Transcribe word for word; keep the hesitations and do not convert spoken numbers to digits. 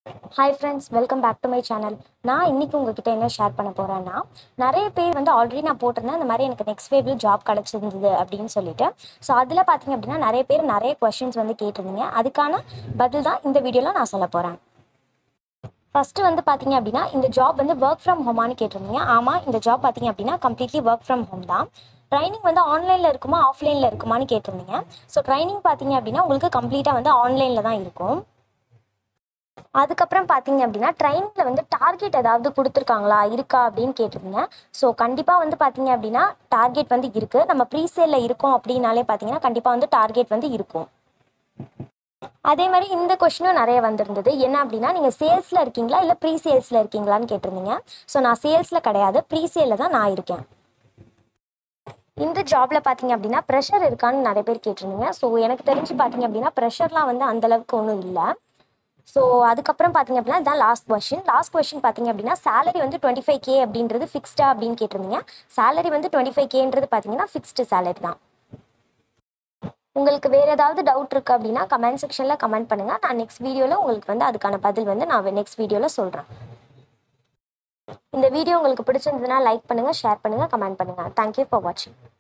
Hi friends, welcome back to my channel. நான் இன்னைக்கு உங்ககிட்ட என்ன ஷேர் பண்ண போறேன்னா, நிறைய பேர் வந்து ஆல்ரெடி நான் போட்டிருந்தேன் இந்த மாதிரி எனக்கு நெக்ஸ்ட் வேவ்ல ஜாப் கிடைச்சிருந்தது அப்படின்னு சொல்லிட்டு. ஸோ அதில் பார்த்தீங்க அப்படின்னா நிறைய பேர் நிறைய கொஸ்டின்ஸ் வந்து கேட்டிருந்தீங்க. அதுக்கான பதில் தான் இந்த வீடியோவில் நான் சொல்ல போகிறேன். ஃபஸ்ட்டு வந்து பார்த்தீங்க அப்படின்னா இந்த ஜாப் வந்து ஒர்க் ஃப்ரம் ஹோமான்னு கேட்டிருந்தீங்க. ஆமாம், இந்த ஜாப் பார்த்தீங்க அப்படின்னா கம்ப்ளீட்லி ஒர்க் ஃப்ரம் ஹோம் தான். ட்ரைனிங் வந்து ஆன்லைனில் இருக்குமா ஆஃப்லைனில் இருக்குமான்னு கேட்டிருந்தீங்க. ஸோ ட்ரைனிங் பார்த்தீங்க அப்படின்னா உங்களுக்கு கம்ப்ளீட்டாக வந்து ஆன்லைனில் தான் இருக்கும். அதுக்கப்புறம் பார்த்தீங்க அப்படின்னா ட்ரைனிங்கில் வந்து டார்கெட் ஏதாவது கொடுத்துருக்காங்களா இருக்கா அப்படின்னு கேட்டிருந்தீங்க. ஸோ கண்டிப்பாக வந்து பார்த்தீங்க அப்படின்னா டார்கெட் வந்து இருக்குது. நம்ம ப்ரீசேலில் இருக்கோம் அப்படின்னாலே பார்த்தீங்கன்னா கண்டிப்பாக வந்து டார்கெட் வந்து இருக்கும். அதே மாதிரி இந்த கொஷினும் நிறைய வந்திருந்தது. என்ன அப்படின்னா நீங்கள் சேல்ஸில் இருக்கீங்களா இல்லை ப்ரீ சேல்ஸில் இருக்கீங்களான்னு கேட்டிருந்தீங்க. ஸோ நான் சேல்ஸில் கிடையாது, ப்ரீசேலில் தான் நான் இருக்கேன். இந்த ஜாபில் பார்த்தீங்க அப்படின்னா ப்ரெஷர் இருக்கான்னு நிறைய பேர் கேட்டிருந்தீங்க. ஸோ எனக்கு தெரிஞ்சு பார்த்தீங்க அப்படின்னா ப்ரெஷர்லாம் வந்து அந்தளவுக்கு ஒன்றும் இல்லை. ஸோ அதுக்கப்புறம் பார்த்தீங்க அப்படின்னா இதுதான் லாஸ்ட் கொஷின். லாஸ்ட் கொஷின் பார்த்தீங்க அப்படின்னா சேலரி வந்து டுவெண்ட்டி ஃபைவ் கே அப்படின்றது ஃபிக்ஸ்டா அப்படின்னு கேட்டிருந்தீங்க. சேலரி வந்து டுவெண்ட்டி ஃபைவ் கேன்றது பார்த்தீங்கன்னா ஃபிக்ஸ்டு சேலரி தான். உங்களுக்கு வேறு ஏதாவது டவுட் இருக்குது அப்படின்னா கமெண்ட் செக்ஷனில் கமெண்ட் பண்ணுங்கள். நான் நெக்ஸ்ட் வீடியோவில் உங்களுக்கு வந்து அதுக்கான பதில் வந்து நான் நெக்ஸ்ட் வீடியோவில் சொல்கிறேன். இந்த வீடியோ உங்களுக்கு பிடிச்சிருந்ததுன்னா லைக் பண்ணுங்கள், ஷேர் பண்ணுங்கள், கமெண்ட் பண்ணுங்கள். தேங்க்யூ ஃபார் வாட்சிங்.